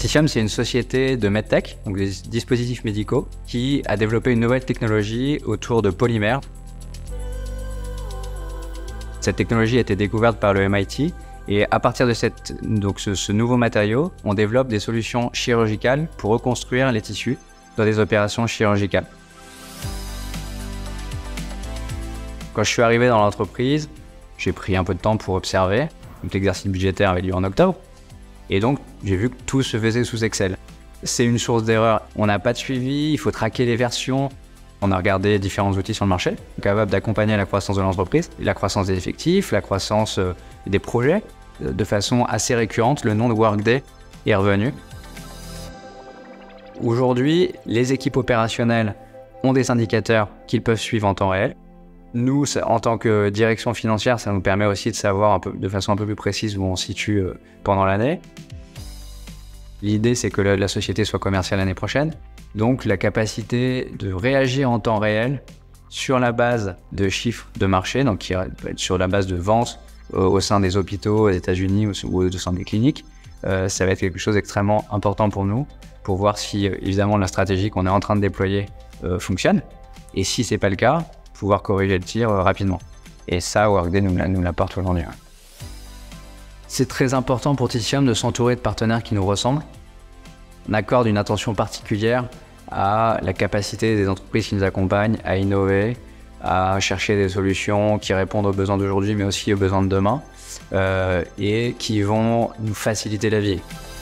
Titium, c'est une société de medtech, donc des dispositifs médicaux, qui a développé une nouvelle technologie autour de polymères. Cette technologie a été découverte par le MIT et à partir de ce nouveau matériau, on développe des solutions chirurgicales pour reconstruire les tissus dans des opérations chirurgicales. Quand je suis arrivé dans l'entreprise, j'ai pris un peu de temps pour observer. Donc l'exercice budgétaire avait lieu en octobre. Et donc, j'ai vu que tout se faisait sous Excel. C'est une source d'erreur. On n'a pas de suivi, il faut traquer les versions. On a regardé différents outils sur le marché, capables d'accompagner la croissance de l'entreprise, la croissance des effectifs, la croissance des projets. De façon assez récurrente, le nom de Workday est revenu. Aujourd'hui, les équipes opérationnelles ont des indicateurs qu'ils peuvent suivre en temps réel. Nous, en tant que direction financière, ça nous permet aussi de savoir de façon un peu plus précise où on se situe pendant l'année. L'idée, c'est que la société soit commerciale l'année prochaine. Donc, la capacité de réagir en temps réel sur la base de chiffres de marché, donc qui peut être sur la base de ventes au sein des hôpitaux aux États-Unis ou au sein des cliniques, ça va être quelque chose d'extrêmement important pour nous, pour voir si, évidemment, la stratégie qu'on est en train de déployer fonctionne. Et si ce n'est pas le cas, pouvoir corriger le tir rapidement. Et ça, Workday nous l'apporte aujourd'hui. C'est très important pour Titium de s'entourer de partenaires qui nous ressemblent. On accorde une attention particulière à la capacité des entreprises qui nous accompagnent à innover, à chercher des solutions qui répondent aux besoins d'aujourd'hui, mais aussi aux besoins de demain, et qui vont nous faciliter la vie.